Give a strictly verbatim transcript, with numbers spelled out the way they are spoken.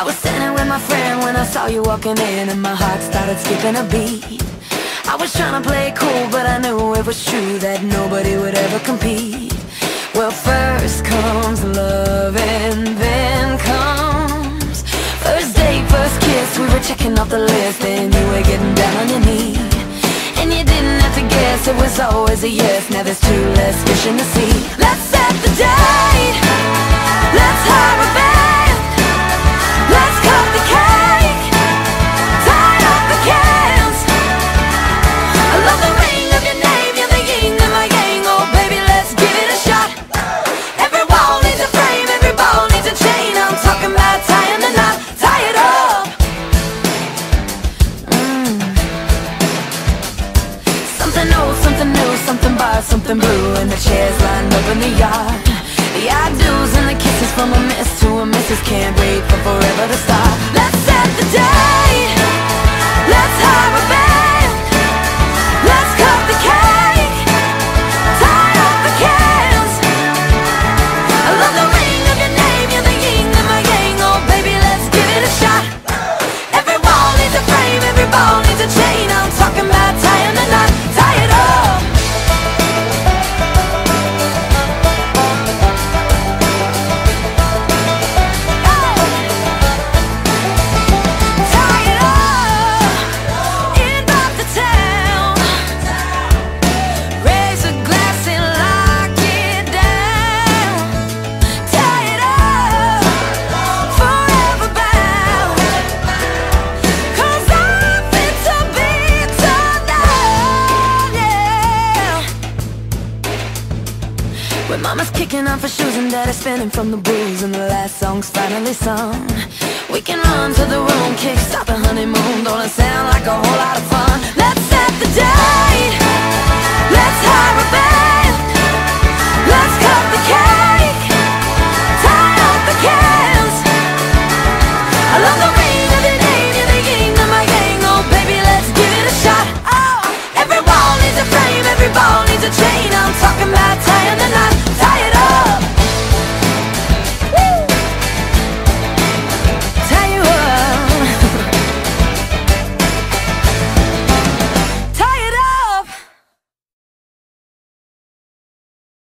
was standing with my friend when I saw you walking in, and my heart started skipping a beat. I was trying to play it cool, but I knew it was true that nobody would ever compete. Well, first comes love and then comes first date, first kiss. We were checking off the list and you were getting down on your knee. And you didn't have to guess, it was always a yes. Now there's two less fish in the sea. Let's set the date, let's hire a band, let's cut the cake, tie up the cans. I love the ring of your name, you're the yin and my yang. Oh baby, let's give it a shot. Every wall needs a frame, every ball needs a chain. I'm talking about tying the knot, tie it up. mm. Something old, something new, something bar, something blue, and the chairs lined up in the yard. The I do's and the kisses from a miss to a missus can't wait for forever to start. Let's set the date, let's hire a band, let's cut the cake, tie up the cans. I love the ring of your name, you're the yin and my yang. Oh baby, let's give it a shot. Every wall needs a frame, every ball needs a chain. I'm talking about tying the knot, tie it up. When mama's kicking off her shoes and daddy's spinning from the blues, and the last song's finally sung, we can run to the room, kick start the honeymoon. Don't I say